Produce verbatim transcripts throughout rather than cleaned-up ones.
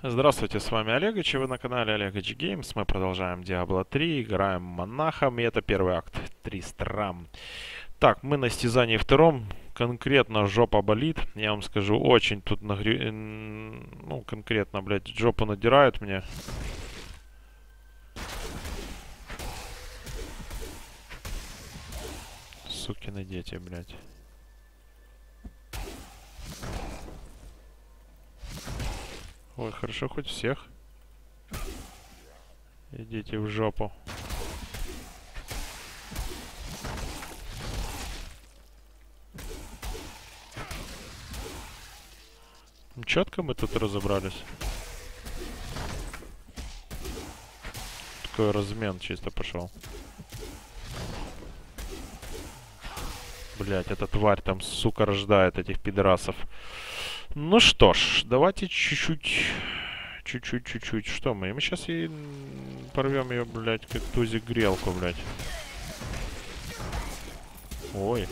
Здравствуйте, с вами Олегович, и вы на канале Олегович Games. Мы продолжаем Diablo три, играем монахом, и это первый акт, Тристрам. Так, мы на стязании втором, конкретно жопа болит, я вам скажу, очень тут нагрю... Ну, конкретно, блядь, жопу надирают мне. Сукины дети, блядь. Ой, хорошо, хоть всех. Идите в жопу. Четко мы тут разобрались. Такой размен чисто пошел. Блять, эта тварь там, сука, рождает этих пидорасов. Ну что ж, давайте чуть-чуть... Чуть-чуть, чуть-чуть. Что мы? Мы сейчас и порвем ее, блядь, как тузик грелку, блядь. Ой.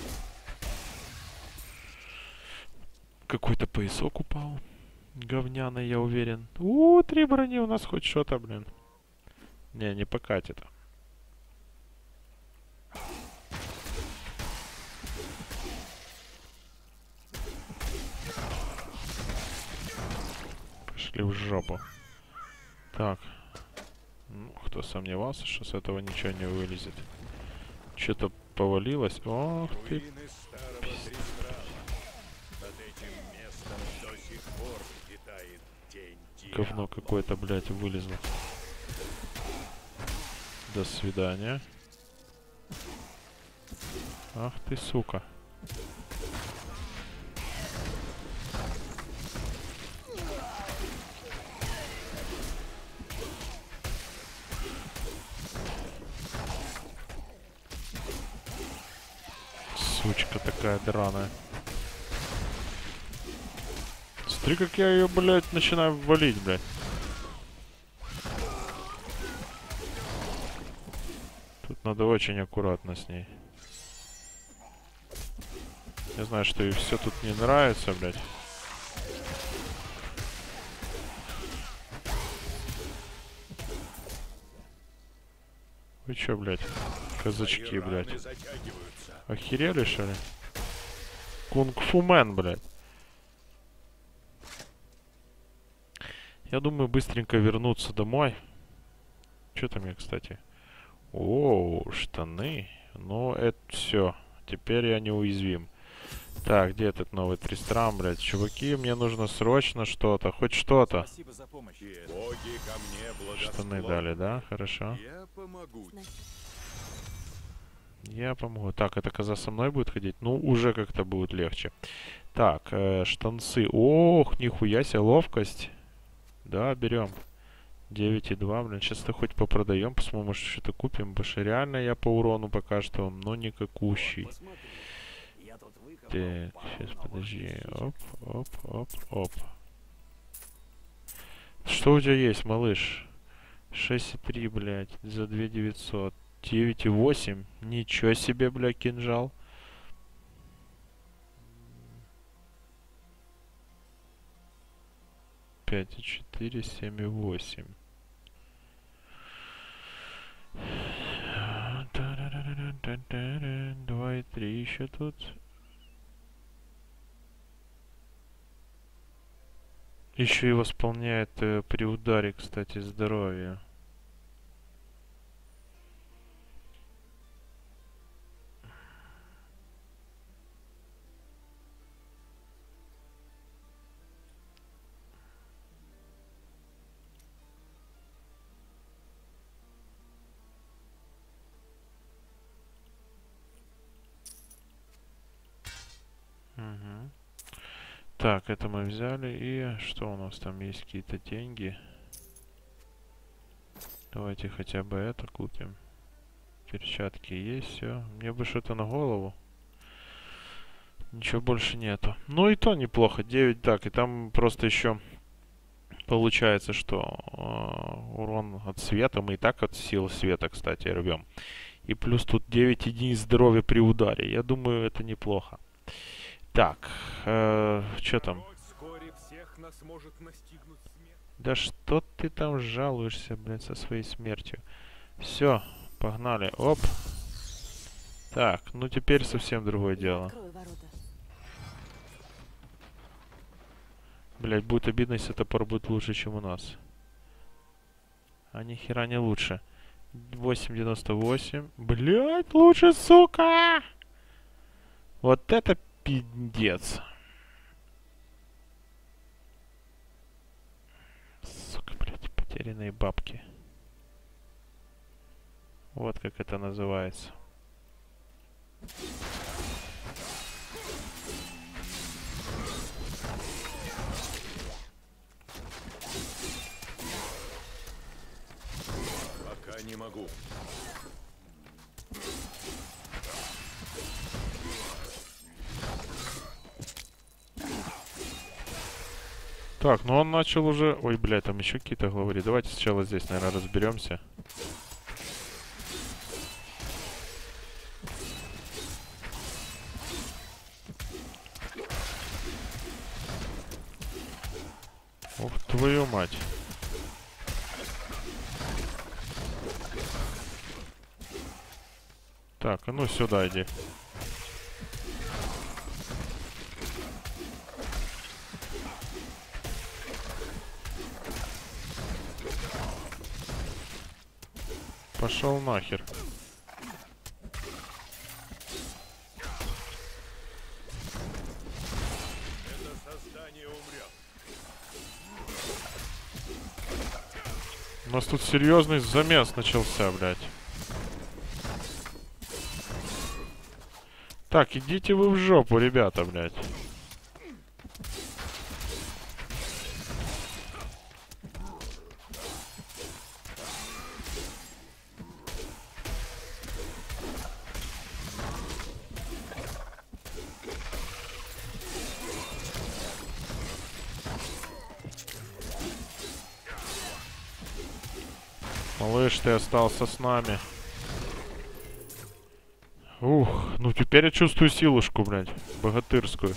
Какой-то поясок упал. Говняный, я уверен. У, три брони у нас хоть что-то, блин. Не, не покатит. Пошли в жопу. Так. Ну, кто сомневался, что с этого ничего не вылезет. Что-то повалилось. Ох ты. Говно какое-то, блядь, вылезло. До свидания. Ах ты, сука. Сучка такая драная. Смотри, как я ее, блядь, начинаю валить, блядь. Тут надо очень аккуратно с ней. Я знаю, что ей все тут не нравится, блядь. Вы чё, блядь? Казачки, блядь. Охерели, что ли? Кунг-фу мэн, блядь. Я думаю, быстренько вернуться домой. Что там я, кстати? О, штаны. Ну, это все. Теперь я неуязвим. Так, где этот новый Тристрам, блядь? Чуваки, мне нужно срочно что-то. Хоть что-то. Штаны дали, да? Хорошо. Я помогу. Я помогу. Так, эта коза со мной будет ходить? Ну, уже как-то будет легче. Так, э, штанцы. Ох, нихуя себе, ловкость. Да, берем. девять и два, блин. Сейчас-то хоть попродаем, посмотрим, может что-то купим. Потому что реально я по урону пока что, но никакущий. Так, сейчас, подожди. Оп, оп, оп, оп. Что у тебя есть, малыш? шесть и три, блядь, за две девятьсот. девять и восемь. Ничего себе, блядь, кинжал. пять и четыре, семь и восемь. два и три еще тут. Еще и восполняет э, при ударе, кстати, здоровье. Угу. Так, это мы взяли. И что у нас там есть? Какие-то деньги. Давайте хотя бы это купим. Перчатки есть, все. Мне бы что-то на голову. Ничего больше нету. Ну и то неплохо. девять, так. И там просто еще получается, что э, урон от света. Мы и так от сил света, кстати, рвем. И плюс тут девять единиц здоровья при ударе. Я думаю, это неплохо. Так, э, что там? Да что ты там жалуешься, блядь, со своей смертью? Все, погнали. Оп. Так, ну теперь совсем другое дело. Блядь, будет обидно, если топор будет лучше, чем у нас. А ни хера не лучше. восемь девяносто восемь. Блядь, лучше, сука! Вот это пиздец. Сука, блядь, потерянные бабки. Вот как это называется. Пока не могу. Так, ну он начал уже... Ой, блядь, там еще какие-то главари. Давайте сначала здесь, наверное, разберемся. Ух, твою мать. Так, а ну сюда иди. Пошел нахер. Это создание умрет. У нас тут серьезный замес начался, блядь. Так, идите вы в жопу, ребята, блядь. Малыш, ты остался с нами. Ух, ну теперь я чувствую силушку, блядь, богатырскую.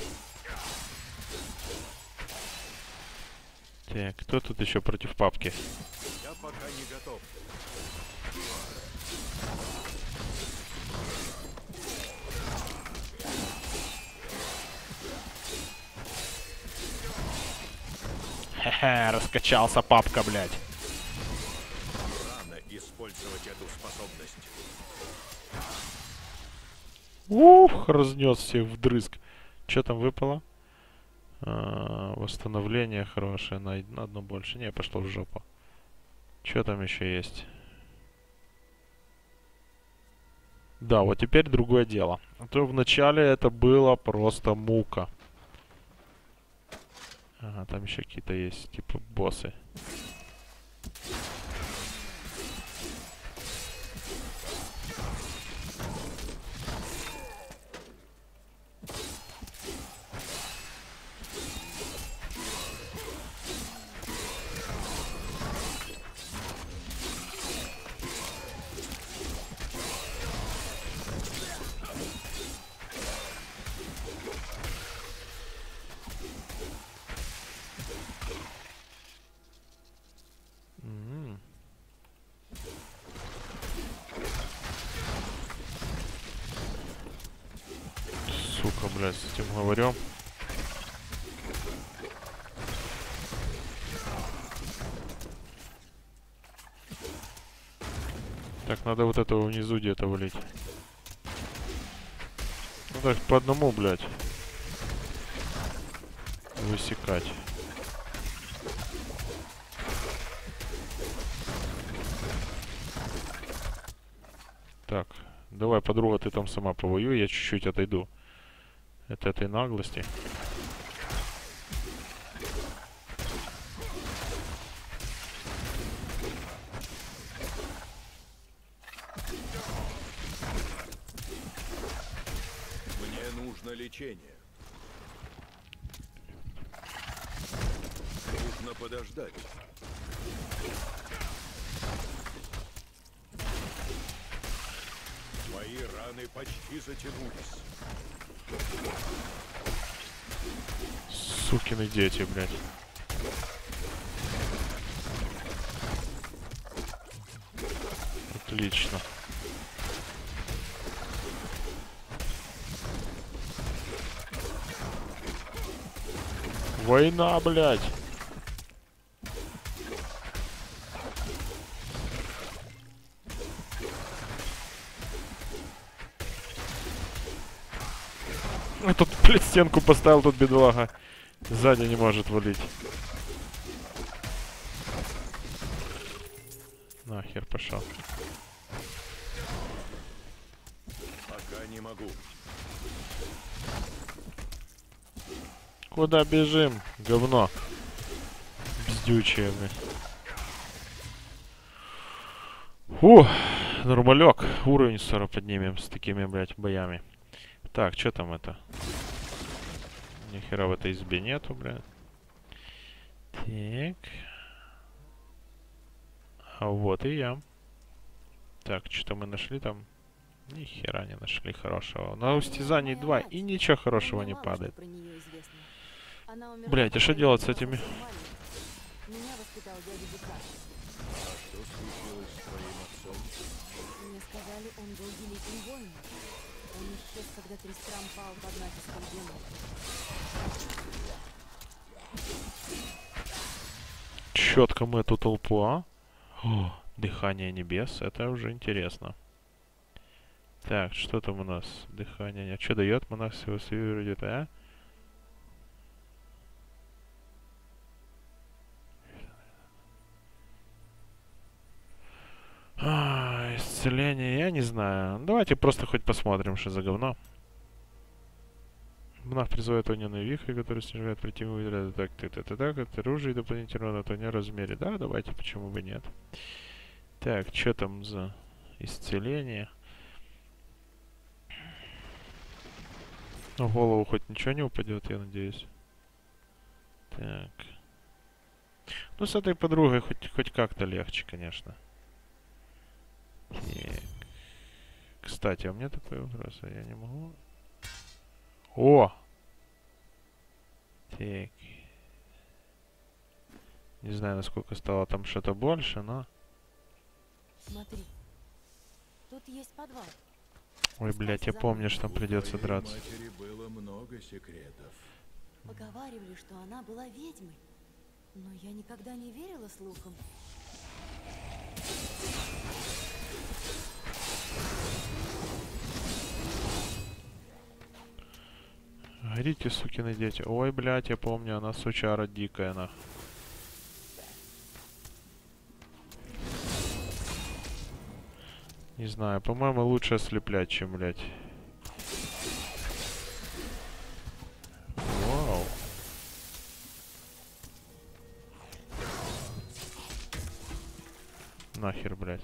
Так, кто тут еще против папки? Я пока не готов. Хе-хе, раскачался папка, блядь. Рано использовать эту способность. Ух, разнес всех вдрызг. Что там выпало? А, восстановление хорошее. На, на одно больше. Не, пошло в жопу. Что там еще есть? Да, вот теперь другое дело. А то вначале это было просто мука. Ага, там еще какие-то есть, типа боссы. М-м. Сука, блядь, с этим говорю. Так, надо вот этого внизу где-то валить. Ну так, по одному, блядь. Высекать. Так, давай, подруга, ты там сама повоюй, я чуть-чуть отойду от этой наглости. Мне нужно лечение. Нужно подождать. Мои раны почти затянулись. Сукины дети, блядь. Отлично. Война, блядь. А тут, блядь, стенку поставил, тут бедолага. Сзади не может валить. Нахер пошел. Пока не могу. Куда бежим? Говно. Бздючее, блядь. Фу, нормалек. Уровень скоро поднимем с такими, блядь, боями. Так, что там это? Нихера в этой избе нету, блядь. Так. А вот и я. Так, что мы нашли там? Ни хера не нашли хорошего. На устязании два и ничего хорошего не падает. Блять, а что делать с этими? Меня воспитал дядя Бека. А что случилось с твоим отцом? Мне сказали, он был великим воином. Он исчез, когда Тристрам пал под натиском демона. Четко мы эту толпу, а? О, дыхание небес, это уже интересно. Так, что там у нас? Дыхание. А что дает монах всего свидетель, а? А, исцеление, я не знаю. Давайте просто хоть посмотрим, что за говно. Монах призывает огненные вихри, которые снижают противного выделяют. Так, так, так, так, так. Это оружие дополнительно на огне размере. Да, давайте, почему бы нет. Так, что там за исцеление? На голову хоть ничего не упадет, я надеюсь. Так. Ну, с этой подругой хоть, хоть как-то легче, конечно. Так. Кстати, а у меня такой вопрос, а я не могу... О! Так. Не знаю, насколько стало там что-то больше, но... Смотри, тут есть подвал. Ой, блядь, я помню, что там придется У драться. матери было много секретов. Поговаривали, что она была ведьмой. Но я никогда не верила слухам. Горите, сукины дети. Ой, блядь, я помню, она сучара дикая, нах. Не знаю, по-моему, лучше ослеплять, чем, блядь. Вау. Нахер, блядь.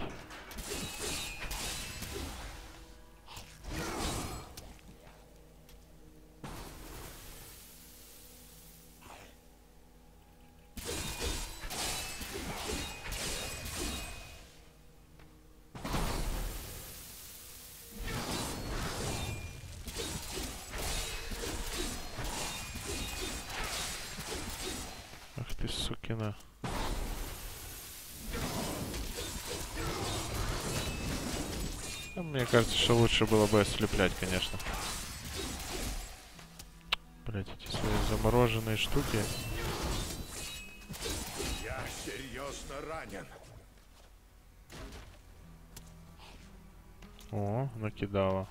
Ах ты, сукина. А мне кажется, что лучше было бы ослеплять, конечно. Блять, эти свои замороженные штуки. Я серьезно ранен. О, накидала.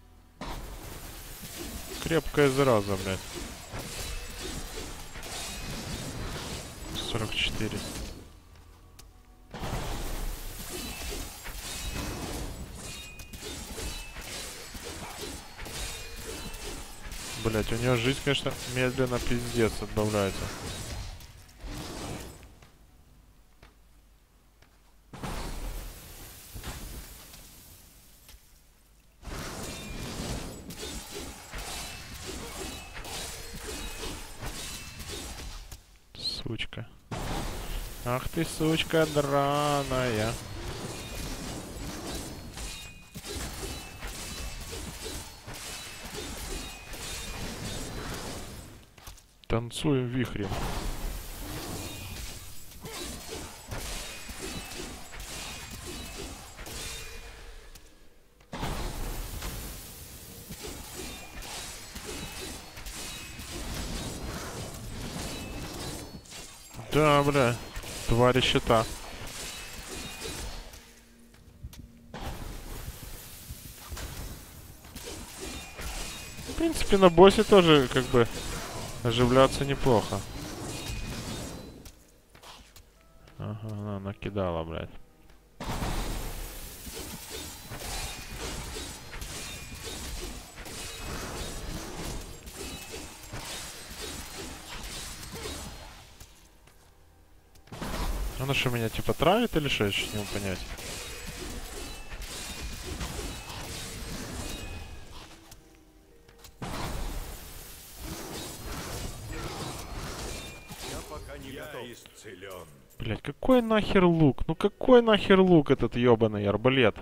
Крепкая зараза, блядь. сорок четыре. Блять, у нее жизнь, конечно, медленно пиздец отбавляется. Сучка. Ах ты, сучка драная. Танцуем вихрем. Да, бля. Твари щита. В принципе, на боссе тоже, как бы, оживляться неплохо. Ага, она накидала, блядь. Она что, меня типа травит или что? Я еще не могу понять. Я пока не готов. Я исцелен. Блять, какой нахер лук? Ну какой нахер лук этот ёбаный арбалет?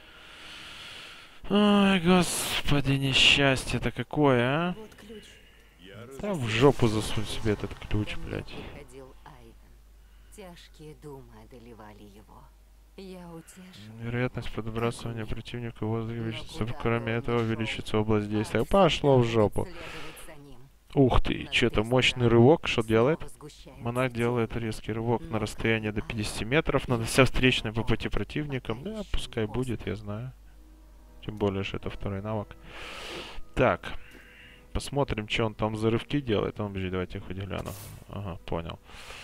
Ой, господи, несчастье-то какое, а? Вот ключ. Я Да в жопу засунь себе этот ключ, блядь. Приходил Айвен. Тяжкие думы одолевали его. Я утешил. Вероятность подбрасывания противника воздуха увеличится, кроме этого увеличится область действия. Пошло в жопу. Ух ты, что-то мощный рывок, что делает? Монах делает резкий рывок на расстояние до пятидесяти метров, нанося встречное по пути противникам. Да, пускай будет, я знаю. Тем более, что это второй навык. Так, посмотрим, что он там за рывки делает. Ну, подожди, давайте я хоть гляну. Ага, понял.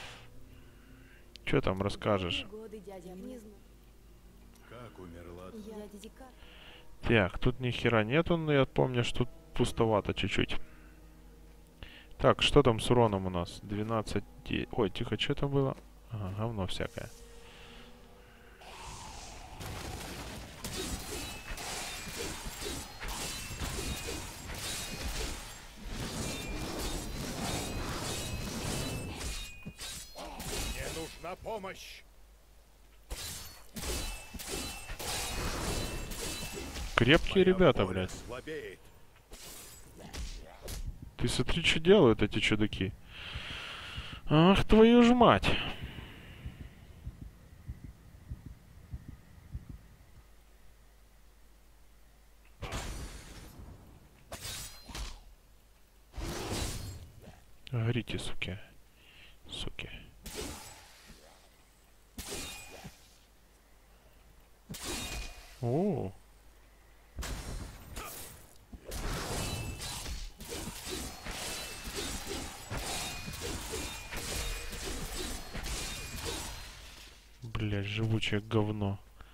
Что там расскажешь? Годы, дядя, не знаю. как умерла? Я дядя. Так, тут ни хера нету, но я помню, что тут пустовато чуть-чуть. Так, что там с уроном у нас? двенадцать... Ой, тихо, что там было? Ага, говно всякое. Мне нужна помощь. Крепкие Моя ребята, воля блядь. слабеет. Ты смотри, что делают эти чудаки. Ах, твою ж мать. Горите, суки. Суки. О. Блядь, живучее говно.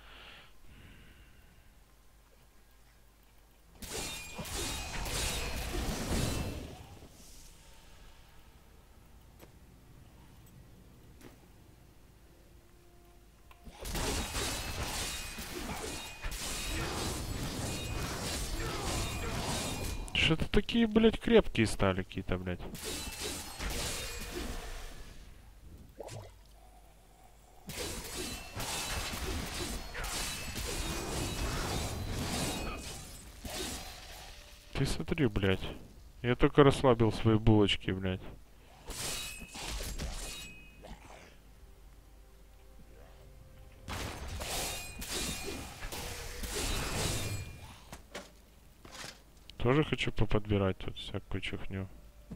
Что-то такие, блядь, крепкие стали какие-то, блядь. Ты смотри, блядь. Я только расслабил свои булочки, блядь. Тоже хочу поподбирать тут всякую чухню.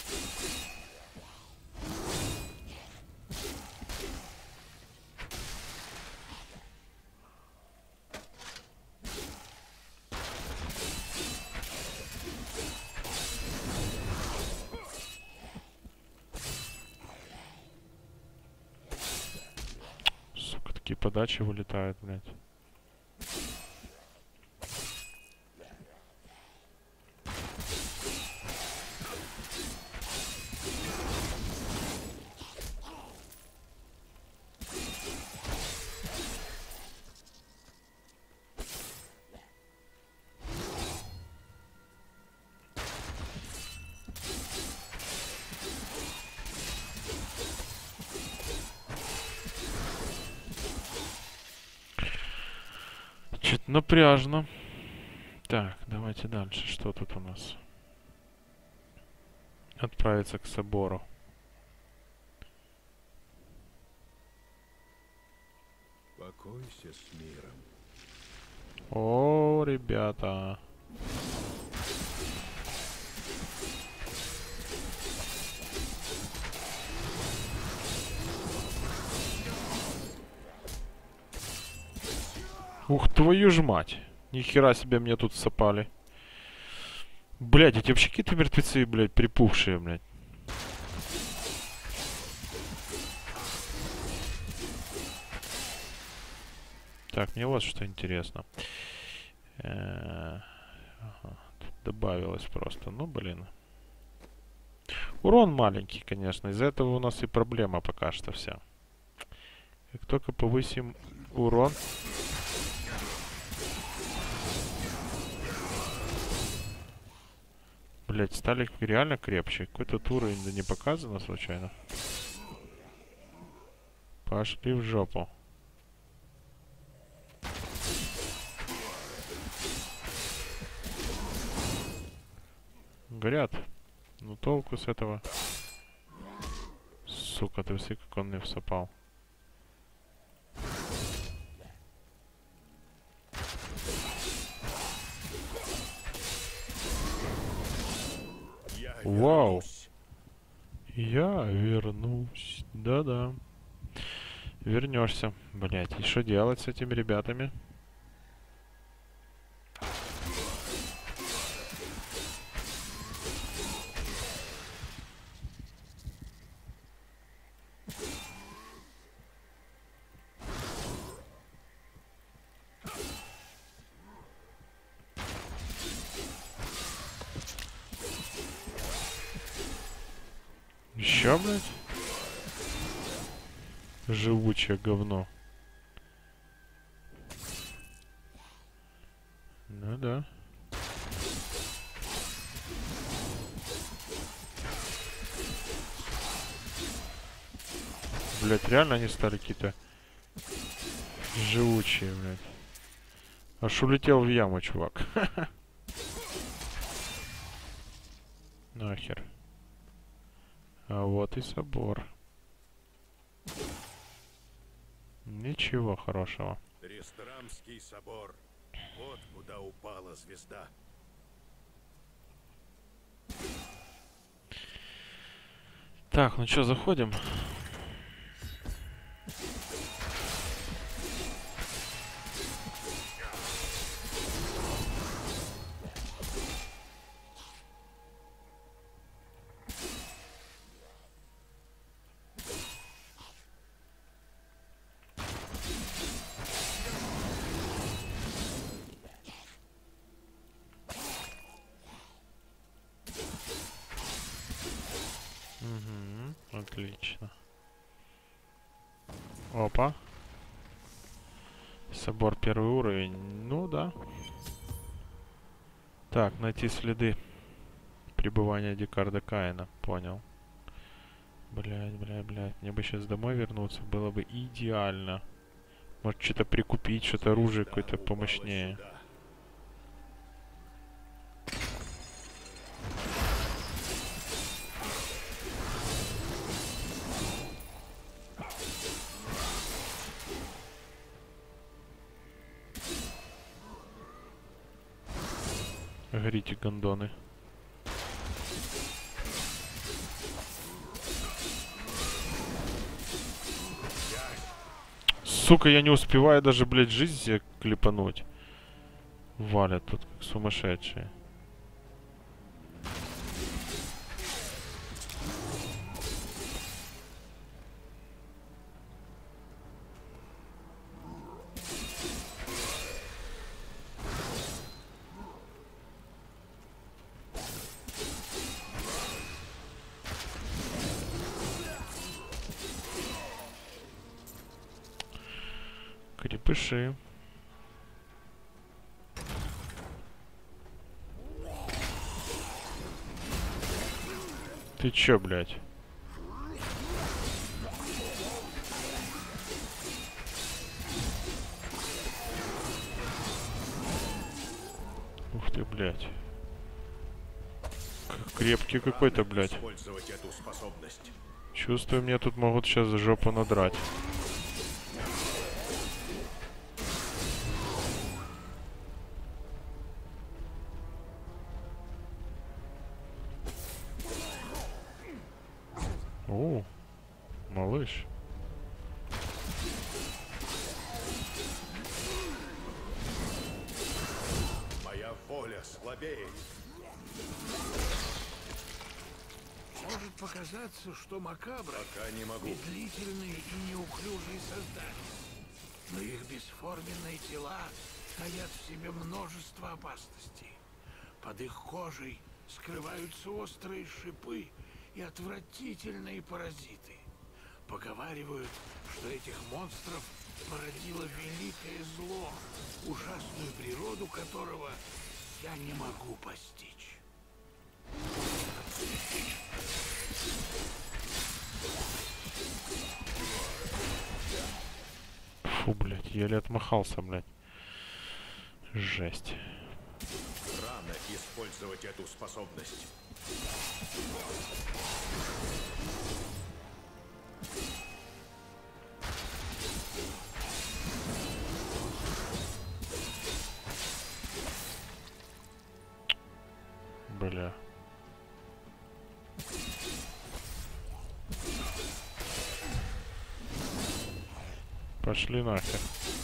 Сука, такие подачи вылетают, блядь. Что-то напряжно. Так, давайте дальше. Что тут у нас? Отправиться к собору. Покойся с миром. О, ребята. Ух, твою ж мать. Ни хера себе мне тут сопали. Блядь, эти вообще какие-то мертвецы, блядь, припухшие, блядь. Так, мне вот что интересно. Э-э- ага, тут добавилось просто. Ну, блин. Урон маленький, конечно. Из-за этого у нас и проблема пока что вся. Как только повысим урон... Блять, стали реально крепче. Какой-то уровень да не показано случайно. Пошли в жопу. Горят. Ну толку с этого. Сука, ты все как он мне всопал. Я Вау. вернусь. Я вернусь. Да-да. Вернешься. Блять, и что делать с этими ребятами? Еще, блядь? Живучее говно. Ну да. Блять, реально они стали какие-то живучие, блядь. Аж улетел в яму, чувак. Нахер. А вот и собор. Ничего хорошего. Трестрамский собор. Вот куда упала звезда. Так, ну что, заходим? Угу, отлично. Опа. Собор первый уровень. Ну да. Так, найти следы пребывания Декарда Каина. Понял. Блядь, блядь, блядь. Мне бы сейчас домой вернуться. Было бы идеально. Может, что-то прикупить, что-то оружие какое-то помощнее. Сюда. Горите, гондоны. Сука, я не успеваю даже, блядь, жизнь себе клепануть. Валят тут как сумасшедшие. Крепыши. Ты чё, блядь? Ух ты, блядь. Как крепкий какой-то, блядь. Использовать эту способность. Чувствую, мне тут могут сейчас жопу надрать. О, малыш. показаться, что макабры Пока не могу. медлительные и неуклюжие создания. Но их бесформенные тела таят в себе множество опасностей. Под их кожей скрываются острые шипы и отвратительные паразиты. Поговаривают, что этих монстров породило великое зло, ужасную природу которого я не могу постичь. Фу, блядь, еле отмахался, блядь. Жесть. Рано использовать эту способность. Бля. Пошли нахер.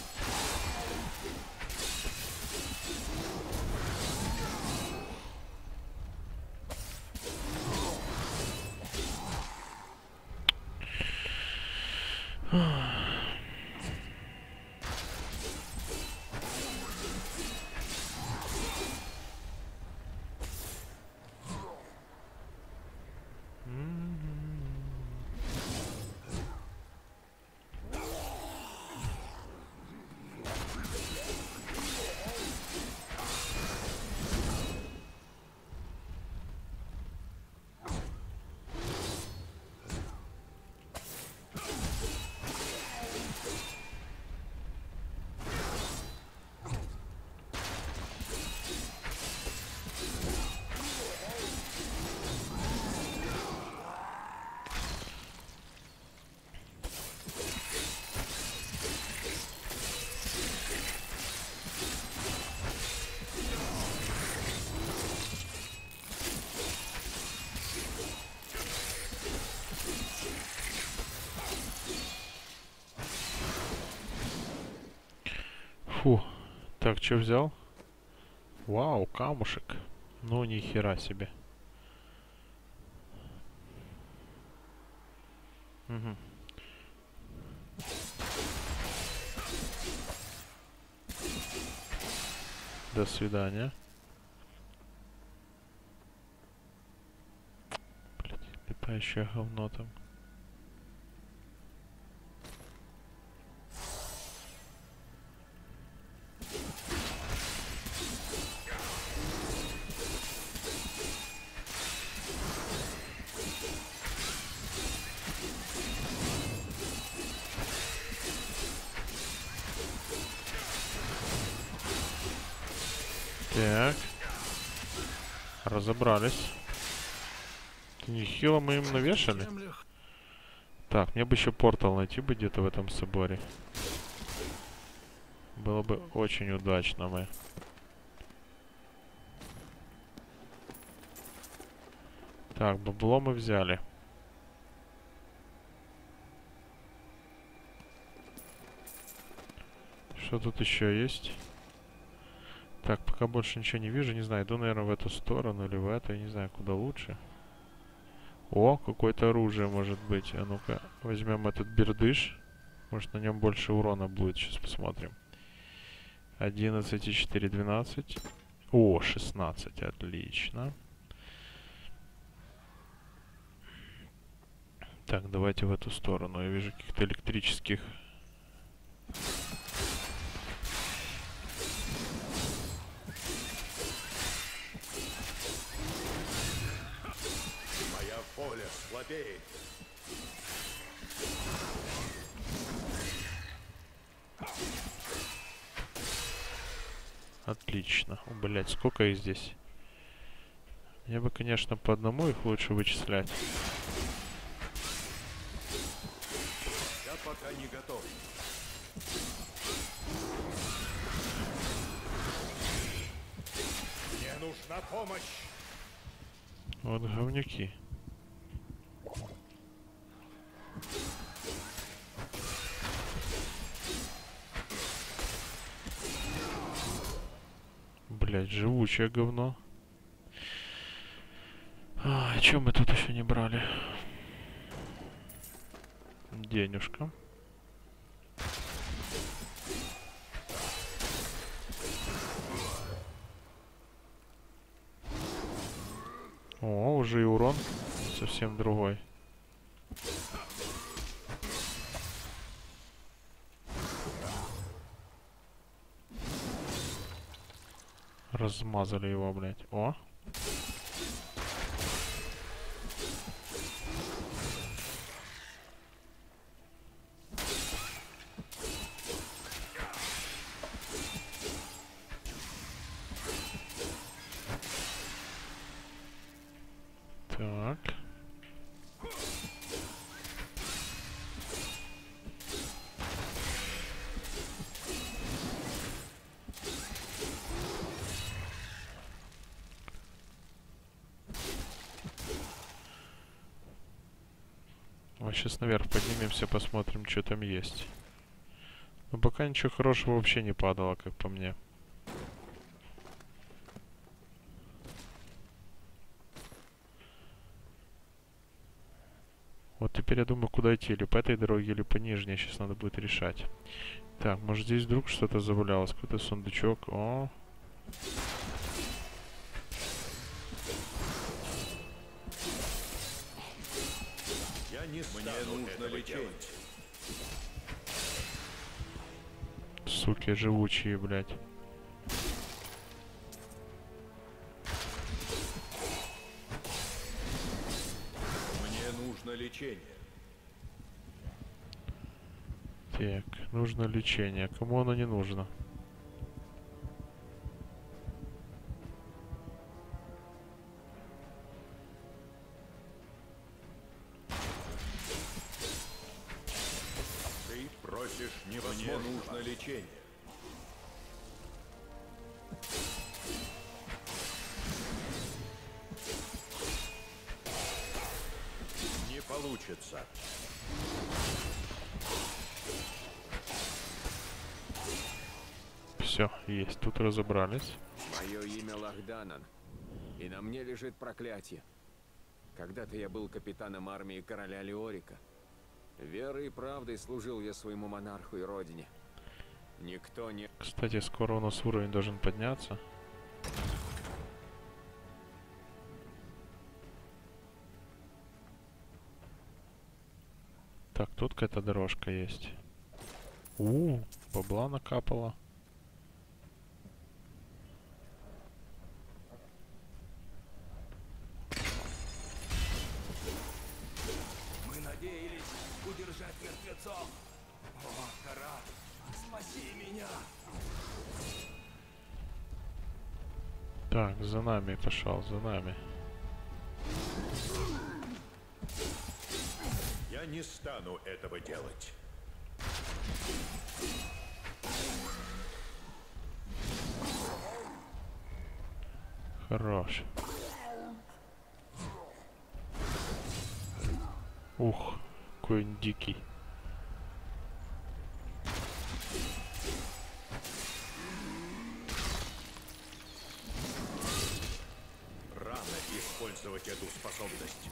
Фу. Так, что взял? Вау, камушек. Ну, ни хера себе. Угу. До свидания. Блядь, летающее говно там. Так. Разобрались. Нехило мы им навешали. Землях Так, мне бы еще портал найти бы где-то в этом соборе. Было бы очень удачно мы. Так, бабло мы взяли. Что тут еще есть? Так, пока больше ничего не вижу. Не знаю, иду, наверное, в эту сторону или в эту. Я не знаю, куда лучше. О, какое-то оружие может быть. А ну-ка, возьмем этот бердыш. Может, на нем больше урона будет. Сейчас посмотрим. одиннадцать и четыре, двенадцать. О, шестнадцать. Отлично. Так, давайте в эту сторону. Я вижу каких-то электрических... Моя воля слабеет. Отлично. Блять, сколько их здесь? Мне бы, конечно, по одному их лучше вычислять. Я пока не готов. Мне нужна помощь. Вот говнюки. Блять, живучее говно. А, чё мы тут еще не брали? Денежка. О, уже и урон совсем другой. Размазали его, блядь. О. Так. Вот сейчас наверх поднимемся, посмотрим, что там есть. Но пока ничего хорошего вообще не падало, как по мне. Вот теперь я думаю, куда идти, или по этой дороге, или по нижней. Сейчас надо будет решать. Так, может здесь вдруг что-то завалялось, какой-то сундучок. О. Я не стану Мне нужно лечить. Суки живучие, блядь. Мне нужно лечение. Так, нужно лечение. Кому оно не нужно? Ты просишь невозможно. Мне нужно лечение. Не получится. Все, есть. Тут разобрались. Мое имя Лахданан, и на мне лежит проклятие. Когда-то я был капитаном армии короля Леорика. Верой и правдой служил я своему монарху и родине. Никто не... Кстати, скоро у нас уровень должен подняться. Так, тут какая-то дорожка есть. У, бабла накапала. Мы надеялись удержать мертвецов. О, Кара, спаси меня! Так, за нами пошел, за нами. Я не стану этого делать. Хорош. Ух, какой он дикий. Рано использовать эту способность.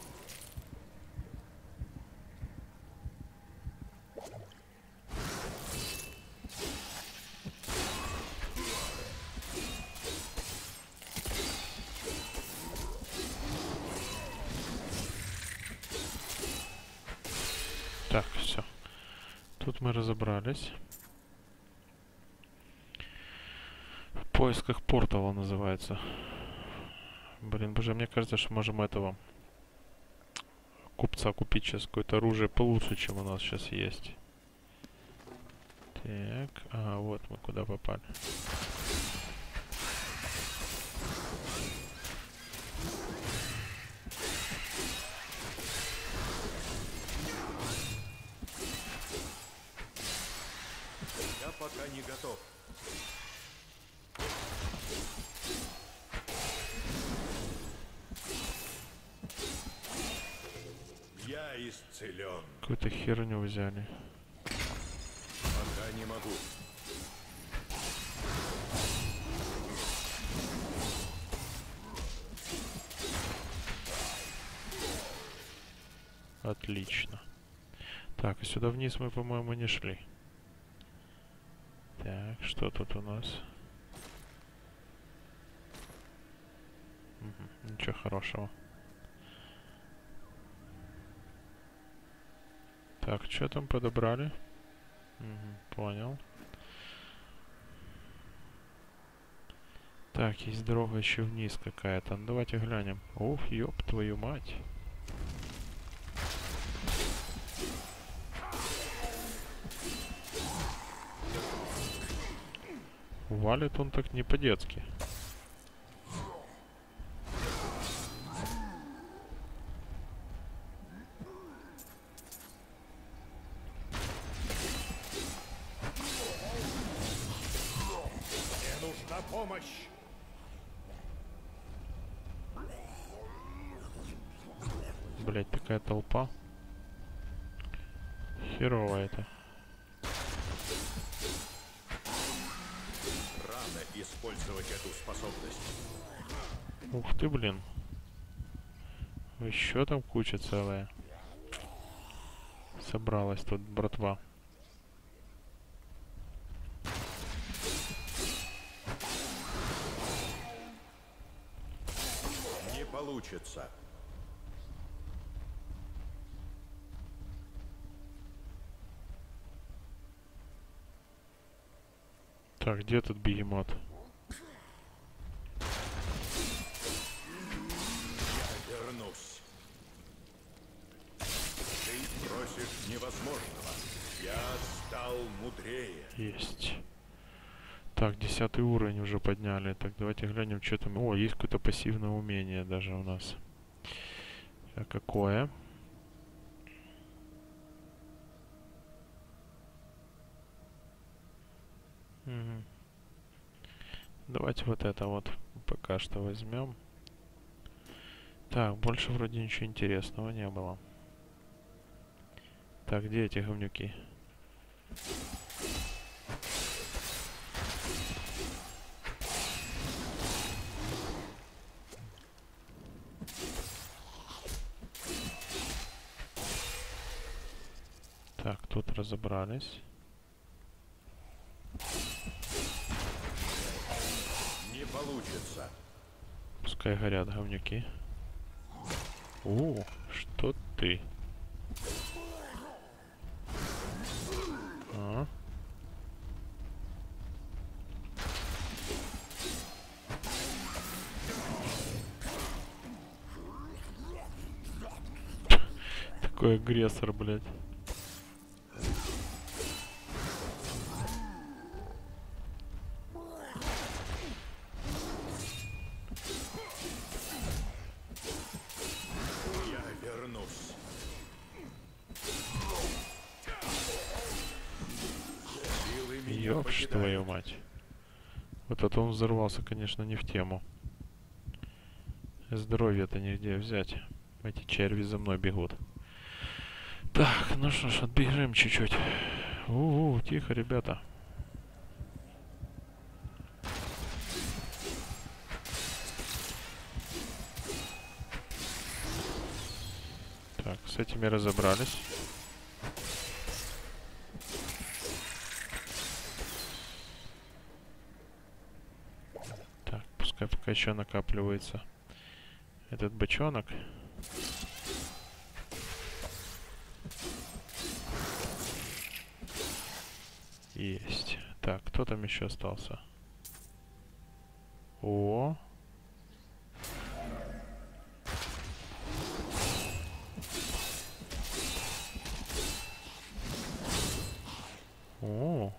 Так, все. Тут мы разобрались. В поисках портала называется. Блин, боже, мне кажется, что можем этого купца купить сейчас какое-то оружие получше, чем у нас сейчас есть. Так, а вот мы куда попали. Я пока не готов. Я исцелен. Какую-то херню взяли. Пока не могу. Отлично. Так, и сюда вниз мы, по-моему, не шли. Так, что тут у нас? Угу, ничего хорошего. Так, что там подобрали? Угу, понял. Так, есть дорога еще вниз какая-то. Ну, давайте глянем. Ух, ёб твою мать. Валит он так не по-детски. Мне нужна помощь. Блять, такая толпа. Херово это. Рано использовать эту способность. Ух ты, блин. Еще там куча целая. Собралась тут братва. Не получится. Так, где тут бегемот? Я вернусь. Ты просишь невозможного. Я стал мудрее. Есть. Так, десятый уровень уже подняли. Так, давайте глянем, что там. О, есть какое-то пассивное умение даже у нас. А какое? Угу. Давайте вот это вот пока что возьмем. Так, больше вроде ничего интересного не было. Так, где эти говнюки? Так, тут разобрались. Не получится. Пускай горят говнюки. О, что ты? А? Такой агрессор, блядь. Я вернусь. Силы меня Ёпш покидают. твою мать. Вот это он взорвался, конечно, не в тему. Здоровье-то нигде взять. Эти черви за мной бегут. Так, ну что ж, отбежим чуть-чуть. У-у, тихо, ребята. Так, с этими разобрались. Так, пускай пока еще накапливается этот бочонок. Есть. Так, кто там еще остался? О. О.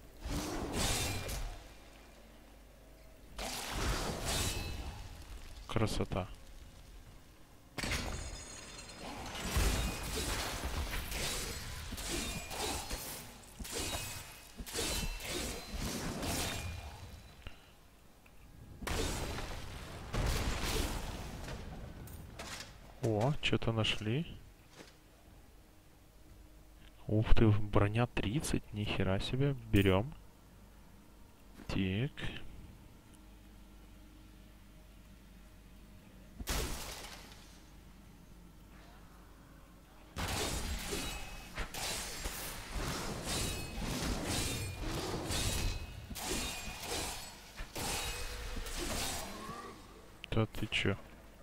Красота. О, что-то нашли. Ух ты, броня тридцать, нихера себе, берем. Так. Да ты чё?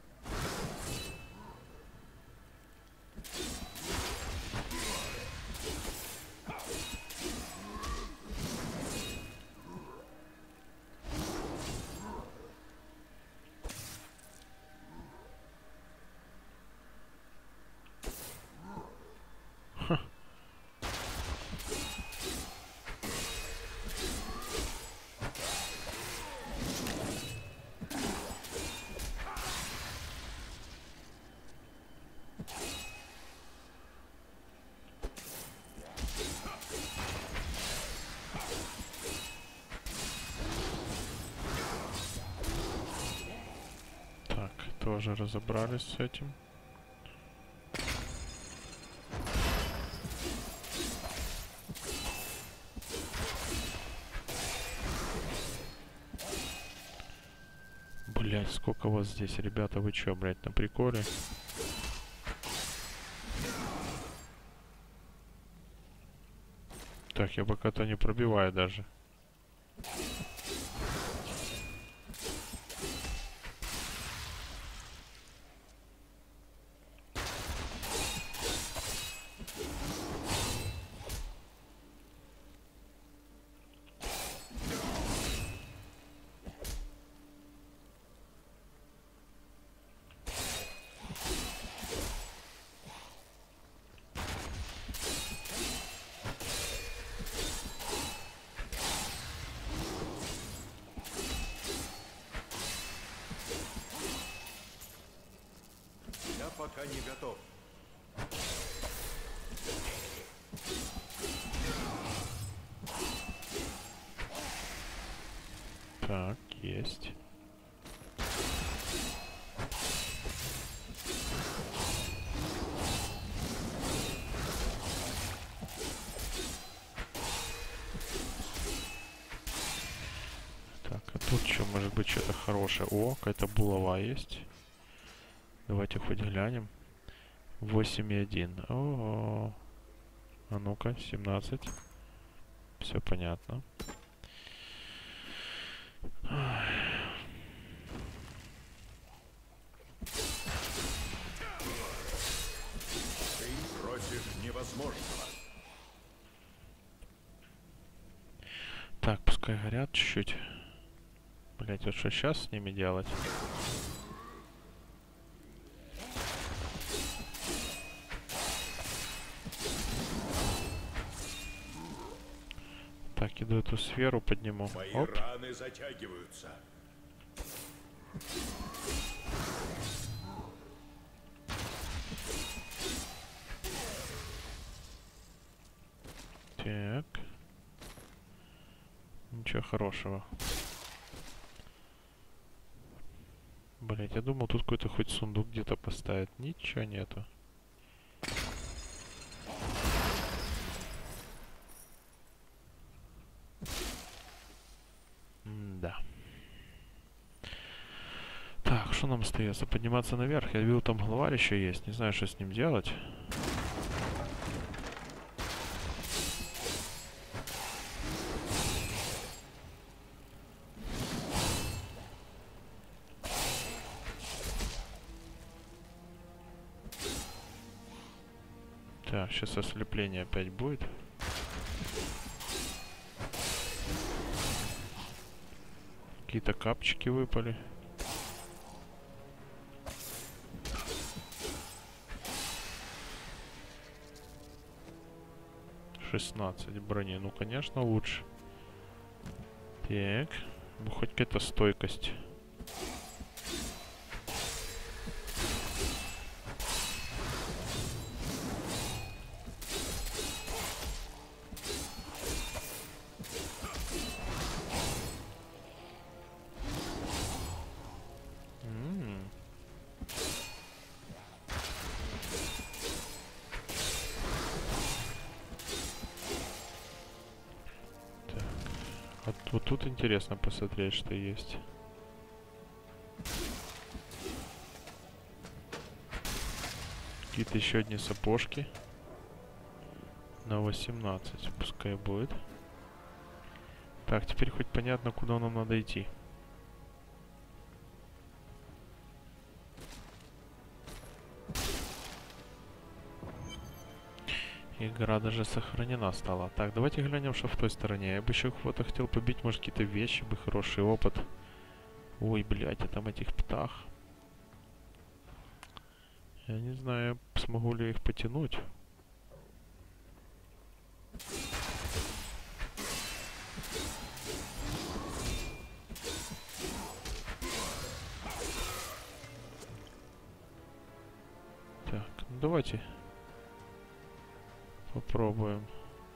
Тоже разобрались с этим. Блять, сколько вас здесь, ребята, вы чё, блять, на приколе? Так, я пока-то не пробиваю даже. Пока не готов. Так, есть. Так, а тут что, может быть, что-то хорошее? О, какая-то булава есть. Давайте хоть глянем. восемь и один. О, а ну-ка, семнадцать. Все понятно. Ты просишь невозможного. Так, пускай горят чуть-чуть. Блять, вот что сейчас с ними делать? Так, иду эту сферу подниму. Мои Оп. раны затягиваются. Так. Ничего хорошего. Блять, я думал, тут какой-то хоть сундук где-то поставить. Ничего нету. М-да. Так, что нам остается? Подниматься наверх. Я видел, там главарь еще есть. Не знаю, что с ним делать. Так, сейчас ослепление опять будет. Какие-то капчики выпали. шестнадцать брони. Ну, конечно, лучше. Так. Ну, хоть какая-то стойкость. М-м. Так. Вот, вот тут интересно посмотреть, что есть. Какие-то еще одни сапожки. На восемнадцать. Пускай будет. Так, теперь хоть понятно, куда нам надо идти. Игра даже сохранена стала. Так, давайте глянем, что в той стороне. Я бы еще кого-то хотел побить, может, какие-то вещи бы, хороший опыт. Ой, блядь, а там этих птах. Я не знаю, смогу ли их потянуть. Так, ну давайте попробуем.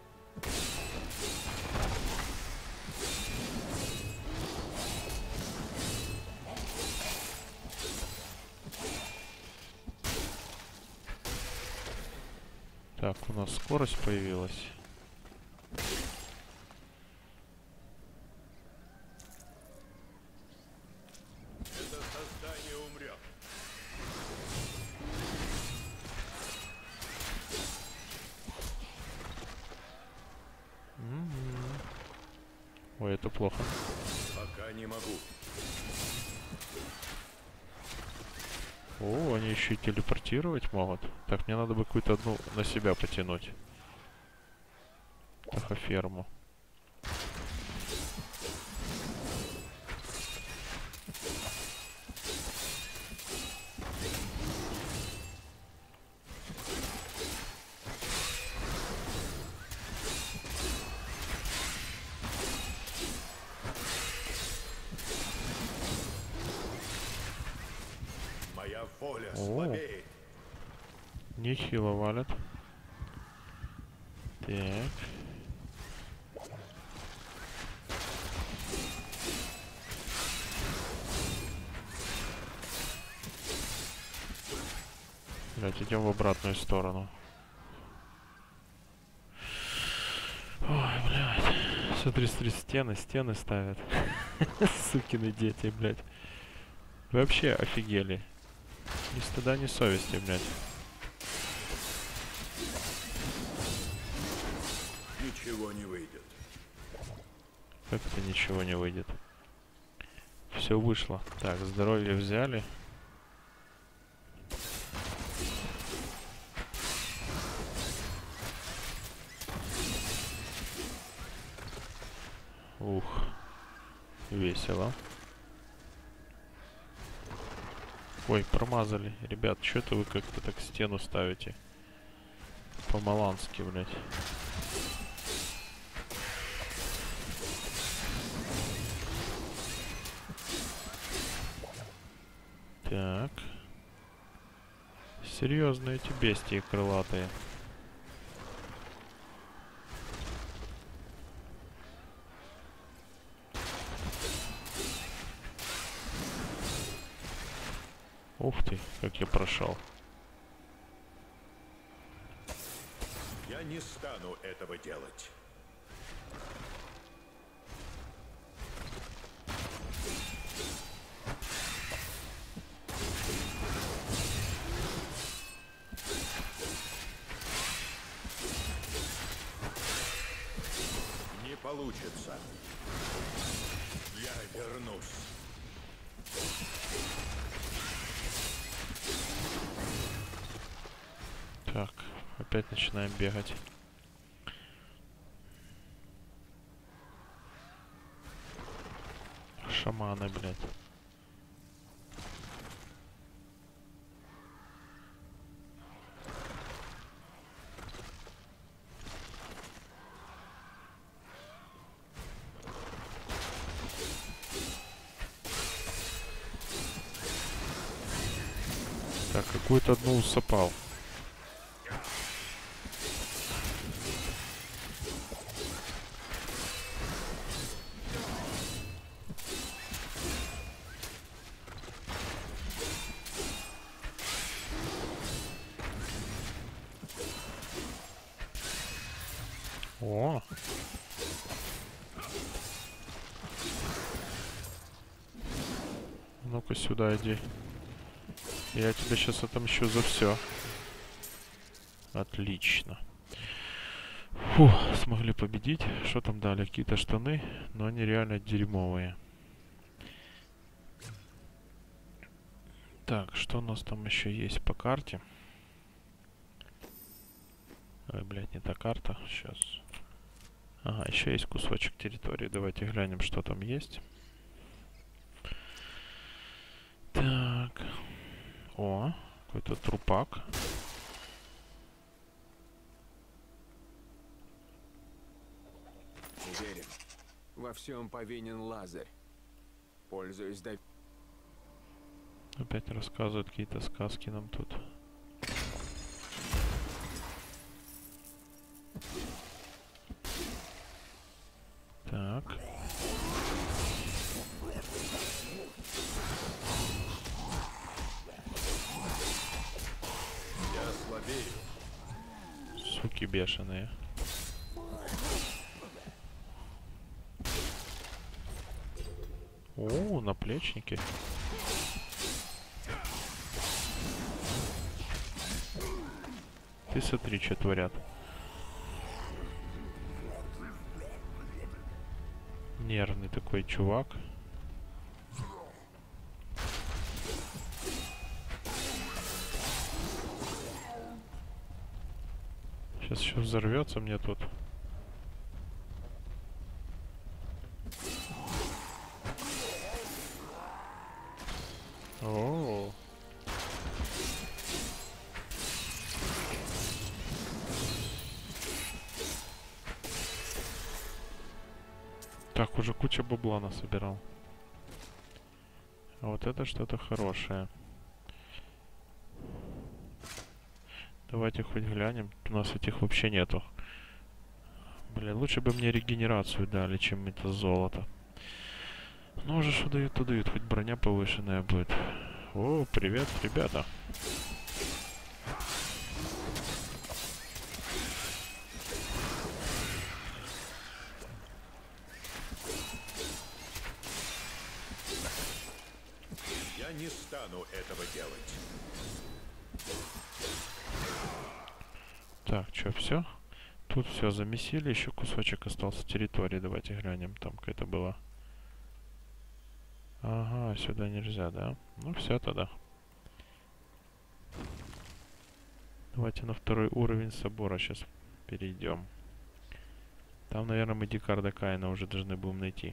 Так, у нас скорость появилась. Это создание умрет. М-м. Ой, это плохо. Пока не могу. О, они еще и телепортировать могут. Так, мне надо бы какую-то одну на себя потянуть. Тахоферму. Моя воля О. слабеет. Нехило валят. Так. Блять, идем в обратную сторону. Ой, блядь. Смотри, смотри, стены, стены ставят. Сукины дети, блядь. Вообще офигели. Ни стыда, ни совести, блядь. Ничего не выйдет. Как это ничего не выйдет? Все вышло. Так, здоровье взяли. Ух. Весело. Ой, промазали. Ребят, что-то вы как-то так стену ставите. По-малански, блядь. Так. Серьезно, эти бестии крылатые. Ух ты, как я прошел. Я не стану этого делать. Не получится. Я вернусь. Так, опять начинаем бегать. Шаманы, блядь. Так, какую-то одну усыпал. О! Ну-ка сюда иди. Я тебя сейчас отомщу за все. Отлично. Фу, смогли победить. Что там дали? Какие-то штаны, но они реально дерьмовые. Так, что у нас там еще есть по карте? Ой, блядь, не та карта. Сейчас. Ага, еще есть кусочек территории. Давайте глянем, что там есть. Так. О, какой-то трупак. Уверен, во всем повинен Лазарь. Пользуясь дов... Опять рассказывают какие-то сказки нам тут. Так. Я слабею. Суки бешеные. О, наплечники. Ты смотри, что творят. Нервный такой чувак. Сейчас еще взорвется мне тут. О. Так, уже куча бабла насобирал. А вот это что-то хорошее. Давайте хоть глянем. У нас этих вообще нету. Блин, лучше бы мне регенерацию дали, чем это золото. Ну уже что дают, то дают. Хоть броня повышенная будет. О, привет, ребята. Я не стану этого делать. Так, что, все? Тут все замесили, еще кусочек остался территории. Давайте глянем, там какая-то была. Ага, сюда нельзя, да? Ну все тогда. Давайте на второй уровень собора сейчас перейдем. Там, наверное, мы Дикарда Каина уже должны будем найти.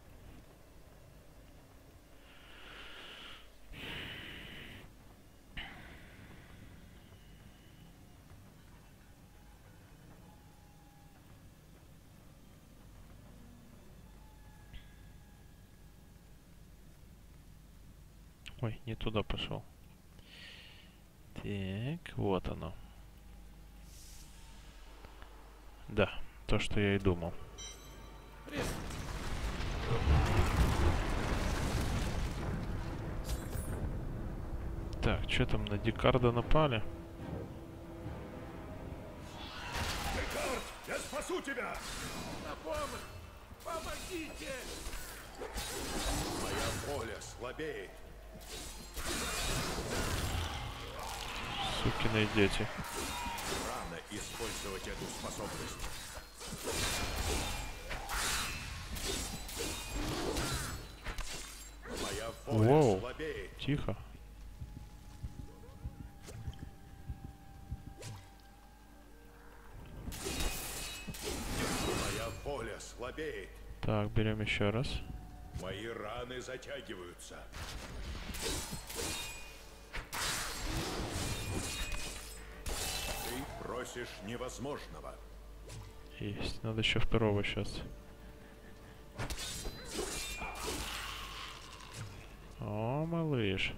Ой, не туда пошел. Так, вот оно. Да, то, что я и думал. Так, что там на Дикарда напали? Декард, я спасу тебя! На помощь! Помогите! Моя воля слабеет. Сукины дети. Рано использовать эту способность. Моя воля Воу. слабеет. Тихо. Моя воля слабеет. Так, берем еще раз. Мои раны затягиваются. Ты просишь невозможного. Есть. Надо еще второго сейчас. О, малыш.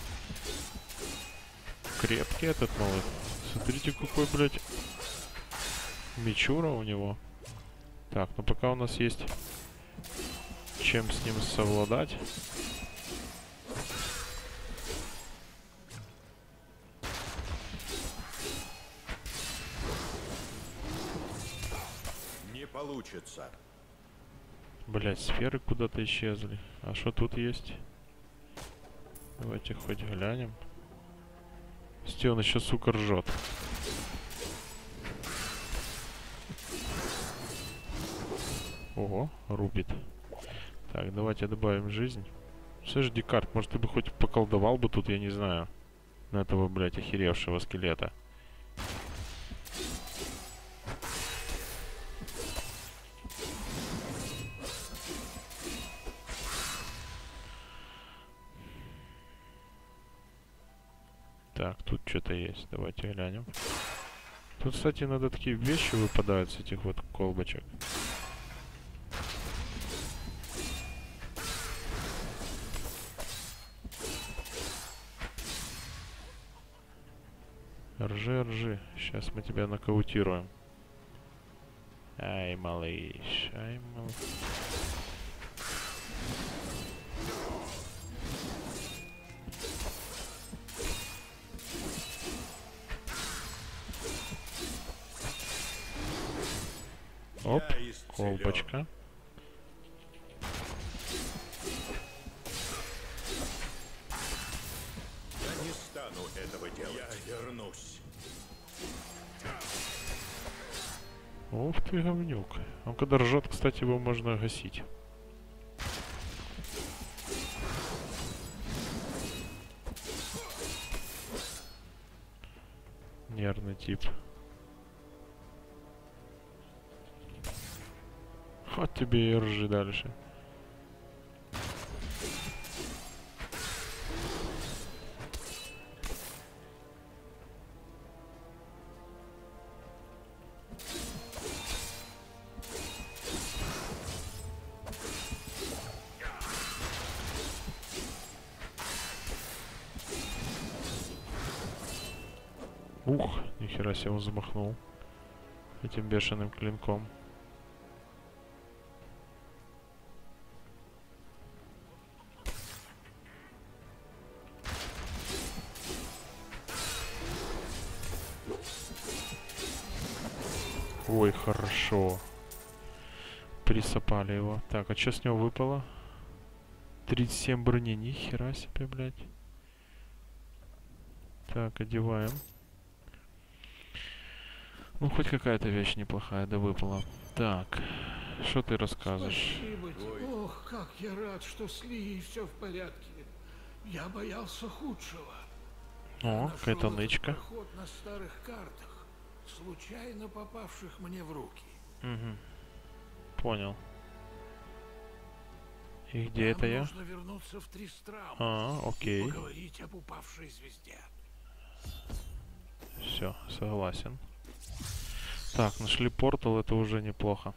Крепкий этот малыш. Смотрите, какой, блядь, мечура у него. Так, ну пока у нас есть чем с ним совладать. Не получится. Блять, сферы куда-то исчезли. А что тут есть? Давайте хоть глянем. Стен еще, сука, ржет. Ого, рубит. Так, давайте добавим жизнь. Слышь, Декарт, может ты бы хоть поколдовал бы тут, я не знаю. На этого, блядь, охеревшего скелета. что-то есть. Давайте глянем. Тут, кстати, иногда такие вещи выпадают с этих вот колбочек. Ржи, ржи. Сейчас мы тебя нокаутируем. Ай, малыш, ай, малыш. Оп, Я исцелен. колбочка. Я не стану этого делать. Я вернусь. Ух ты, говнюк. Он когда ржет, кстати, его можно гасить. Нервный тип. Вот тебе и ржи дальше. Ух, нихера себе он замахнул этим бешеным клинком. Ой, хорошо. Присопали его. Так, а что с него выпало? тридцать семь брони. Нихера себе, блядь. Так, одеваем. Ну, хоть какая-то вещь неплохая, да выпала. Так, что ты рассказываешь? Спасибо тебе. Ох, как я рад, что с Лией все в порядке. Я боялся худшего. О, Нашел какая-то этот нычка. проход на старых картах, случайно попавших мне в руки. Угу. Понял. И где Нам это я? нужно вернуться в Тристрам А, и окей. поговорить об упавшей звезде. Все, согласен. Так, нашли портал, это уже неплохо.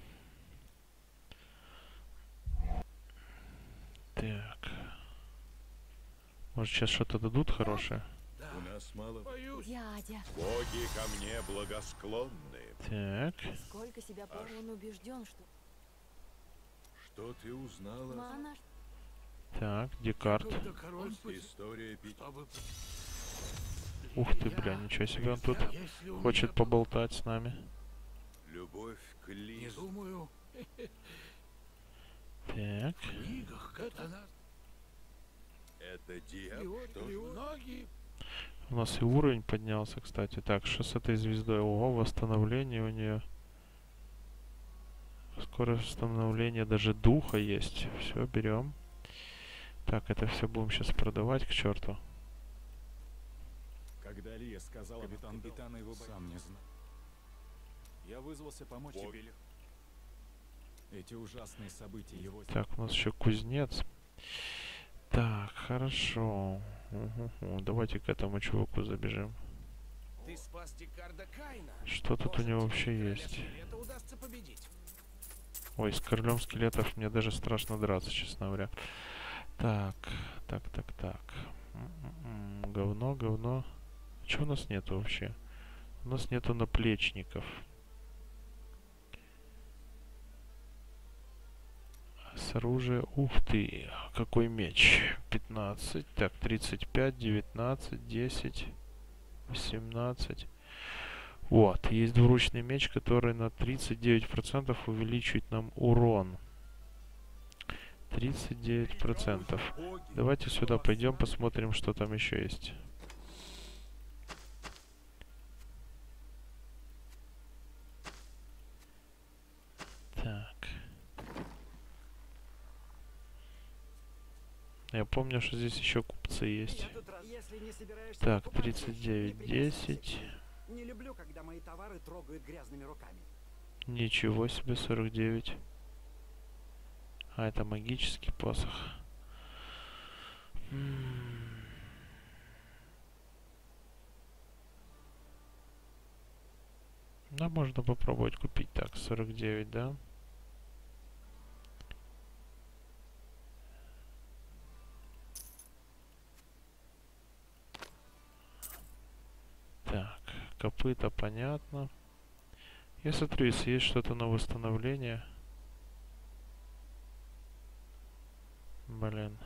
Так. Может, сейчас что-то дадут хорошее? У нас мало. Боюсь, Дядя, Боги ко мне благосклонны. Так. сколько себя помню, он убежден, что Что ты узнала? мана... Так, Декарт. когда король пос- История пяти. чтобы... Ух ты, бля, ничего себе, он тут Если у хочет меня поболтать с нами. Любовь к Не Лизу. думаю, Так. в книгах это она... Это дьявол. Леон- Что ж, Леон- Многие... У нас и уровень поднялся, кстати. Так, что с этой звездой? Ого, восстановление у нее. Скорость восстановления даже духа есть. Все, берем. Так, это все будем сейчас продавать к черту. Когда Лия сказала капитан, капитана его сам не знал. Я вызвался помочь тебе. Эти ужасные события его... Так, у нас еще кузнец. Так, хорошо. Угу. Давайте к этому чуваку забежим. Ты спас Декарда Кайна. Что тут у него вообще есть? Это удастся победить. Ой, с королем скелетов мне даже страшно драться, честно говоря. Так, так, так, так. М-м-м, говно, говно. Чего у нас нету вообще? У нас нету наплечников. С оружия. Ух ты, какой меч. пятнадцать. Так, тридцать пять, девятнадцать, десять, восемнадцать. Вот, есть двуручный меч, который на тридцать девять процентов увеличивает нам урон. тридцать девять процентов. Давайте сюда пойдем, посмотрим, что там еще есть. Так. Я помню, что здесь еще купцы есть. Если не собираешься Так, покупать, тридцать девять, не прикасайся к десять. себе. Не люблю, когда мои товары трогают грязными руками. Ничего себе, сорок девять. А, это магический посох. М. Да, можно попробовать купить. Так, сорок девять, да? Так, копыта, понятно. Я смотрю, если есть что-то на восстановление. Блин.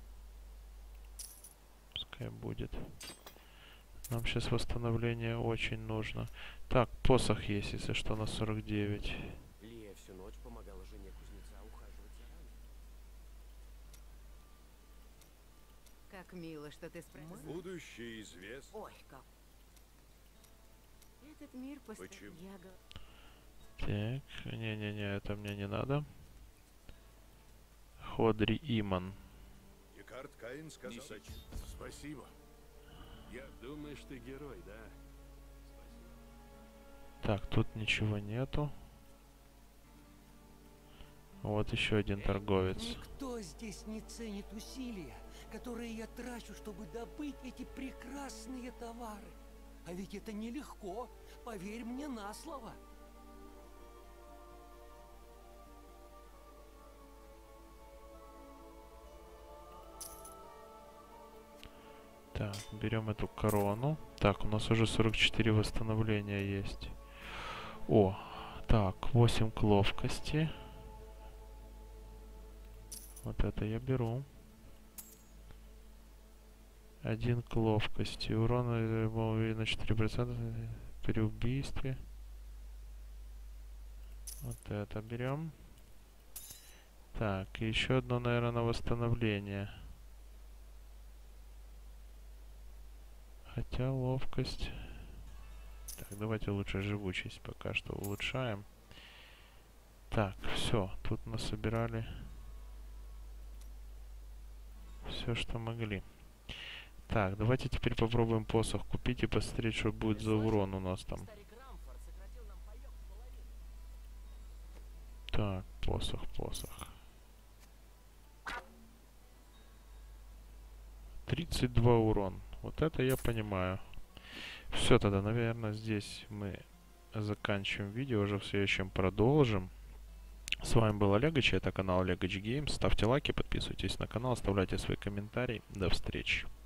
Пускай будет. Нам сейчас восстановление очень нужно. Так, посох есть, если что, на сорок девять. Лия всю ночь помогала жене кузнеца ухаживать за раненым. Как мило, что ты спросил. Будущее известно. Ой, как. Этот мир постоянно... Почему? Я го- Так, не-не-не, это мне не надо. Ходри Иман. Якард Каин сказал... Спасибо. Я думаешь, ты герой, да? Так, тут ничего нету. Вот еще один торговец. Никто здесь не ценит усилия, которые я трачу, чтобы добыть эти прекрасные товары. А ведь это нелегко, поверь мне на слово. Так, берем эту корону. Так, у нас уже сорок четыре восстановления есть. О, так, восемь к ловкости. Вот это я беру. Один к ловкости. Урон на четыре процента при убийстве. Вот это берем. Так, и еще одно, наверное, на восстановление. Хотя ловкость... Так, давайте лучше живучесть пока что улучшаем. Так, все, тут насобирали все, что могли. Так, давайте теперь попробуем посох купить и посмотреть, что будет за урон у нас там. Так, посох, посох. тридцать два урон. Вот это я понимаю. Все, тогда, наверное, здесь мы заканчиваем видео. Уже в следующем продолжим. С вами был Олегович, это канал Олегович Геймс. Ставьте лайки, подписывайтесь на канал, оставляйте свои комментарии. До встречи.